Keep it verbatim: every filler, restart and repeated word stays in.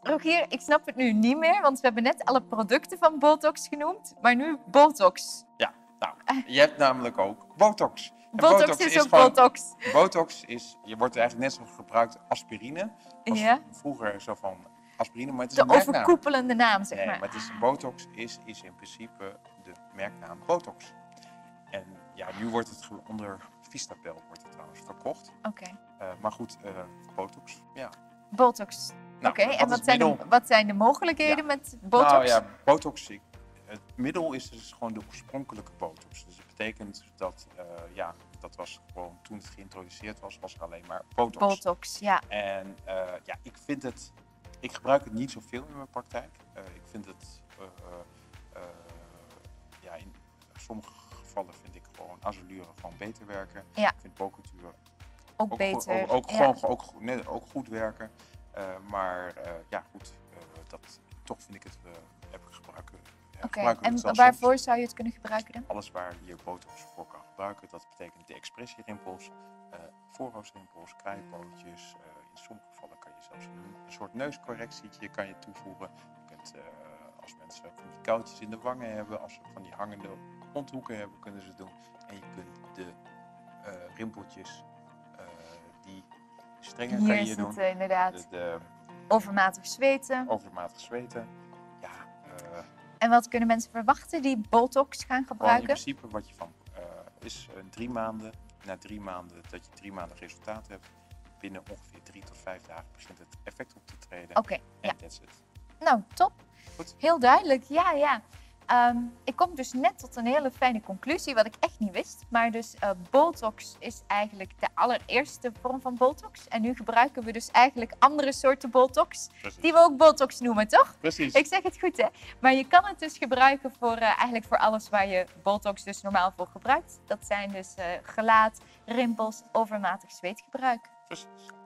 Rogier, ik snap het nu niet meer, want we hebben net alle producten van Botox genoemd, maar nu Botox. Ja, nou, je hebt namelijk ook Botox. En Botox, Botox is, is ook gewoon, Botox. Botox is, je wordt eigenlijk net zo gebruikt als aspirine. Was Ja. vroeger zo van aspirine, maar het is de een merknaam. overkoepelende naam, zeg nee, maar. maar het is, Botox is, is in principe de merknaam Botox. En ja, nu wordt het onder Vistapel wordt het trouwens verkocht. Oké. Okay. Uh, maar goed, uh, Botox, ja. Botox. Nou, Oké, okay. en wat zijn, de, wat zijn de mogelijkheden ja. met Botox? Nou ja, Botox, het middel is dus gewoon de oorspronkelijke Botox. Dus dat betekent dat, uh, ja, dat was gewoon toen het geïntroduceerd was, was er alleen maar Botox. Botox, ja. En uh, ja, ik vind het, ik gebruik het niet zoveel in mijn praktijk. Uh, ik vind het, uh, uh, ja, in sommige gevallen vind ik gewoon azelure gewoon beter werken. Ja. Ik vind Botox ook, ook beter. Ook, ook, ja. gewoon, ook, nee, ook goed werken. Uh, maar uh, ja, goed, uh, dat, toch vind ik het, uh, heb ik gebruiken. Oké, okay. En waarvoor soms. zou je het kunnen gebruiken dan? Alles waar je Botox voor kan gebruiken. Dat betekent de expressierimpels, uh, voorhoofdrimpels, krijpootjes. Uh, in sommige gevallen kan je zelfs een, een soort neuscorrectietje kan je toevoegen. Je kunt, uh, als mensen van die koudjes in de wangen hebben, als ze van die hangende mondhoeken hebben, kunnen ze het doen. En je kunt de uh, rimpeltjes, uh, die strenger Hier kan je is doen. Het, uh, inderdaad. De, de, overmatig zweten. Overmatig zweten, ja. Uh, En wat kunnen mensen verwachten die Botox gaan gebruiken? In principe wat je van uh, is uh, drie maanden, na drie maanden dat je drie maanden resultaat hebt, binnen ongeveer drie tot vijf dagen begint het effect op te treden. Oké, okay, en ja. that's it. Nou, top. Goed. Heel duidelijk, ja, ja. Um, ik kom dus net tot een hele fijne conclusie, wat ik echt niet wist. Maar dus uh, Botox is eigenlijk de allereerste vorm van Botox. En nu gebruiken we dus eigenlijk andere soorten Botox, Precies. die we ook Botox noemen, toch? Precies. Ik zeg het goed, hè? Maar je kan het dus gebruiken voor, uh, eigenlijk voor alles waar je Botox dus normaal voor gebruikt. Dat zijn dus uh, gelaat, rimpels, overmatig zweetgebruik. Precies.